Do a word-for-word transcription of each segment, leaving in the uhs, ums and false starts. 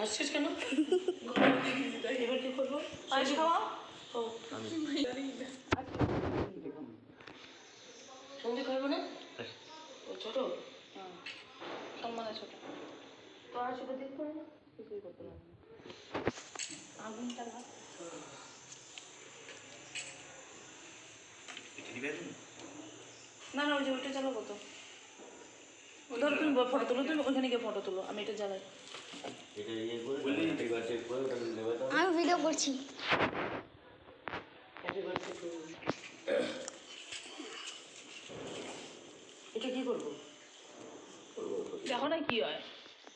হাসছিস কেন? এবার কি করবো? পায়েস খাওয়া সন্ধে খাবো না? ছোট সম্মানে ছোট তো আর ছোট দেখতে পারে না, কিছুই করতে পারবে না। আগুনটা ভাত না না ওই যে ওইটা জ্বালাবো তো। ধরো তুমি ফটো তুলো, তুমি ওইখানে গিয়ে ফটো তুলো, আমি এটা জ্বালাই। আমি ভিডিও করছি। এটা কি করবো? দেখো না কি হয়।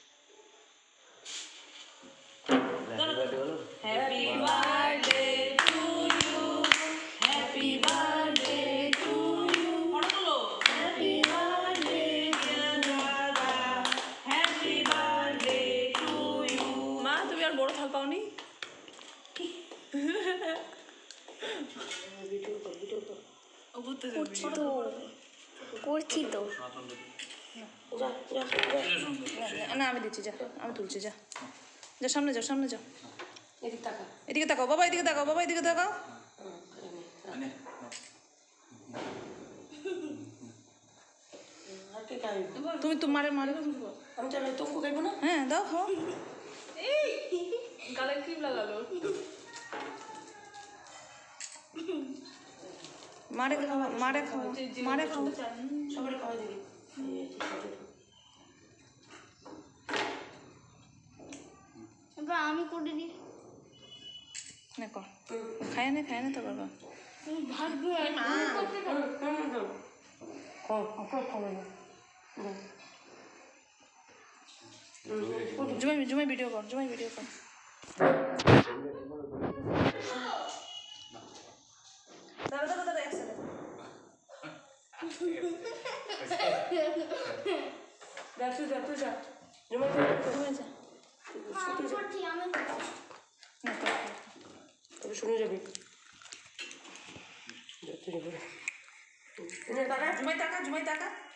Happy birthday to you, happy birthday to you, photo তুলো। হ্যাপি বার্থডে ডিয়ার দাদা, হ্যাপি বার্থডে টু ইউ। মা তুমি আর বড় থাল পাওনি? ভিডিও কর, ভিডিও কর। ও ঘুরতে করছি তো করছি তো যা যা যা। না আমি দিচ্ছি, যা আমি তুলছি, যা যা সামনে যাও, সামনে যাও। এদিক টাকা। এদিকে তাকাও বাবা, এদিকে তাকাও বাবা, এদিকে তাকাও। আর কে খাইব? তুমি তো মারে মারে আমি চাই তঙ্কু খাইবো না? হ্যাঁ দাও খাও। এই গালে ক্রিম লাগালো। মারে খাওয়া, মারে খাওয়া, মারে খাওয়া। সবাই খাওয়াই দিবি। এবার আমি করে দিই। না কর, খায় না খায় না তো বাবা। ভাগ্য জুমাই জুমাই ভিডিও কর, জুমাই ভিডিও কর। দাঁড়া দাঁড়া দাঁড়া এক সেকেন্ড। যা তুই যা তুই যা। জমা জুমাই যা। আমি করছি আমি না, কর, কর। তবে শুনে যাবি। যা তুই যাবি। জুমাই টাকা, জুমাই টাকা।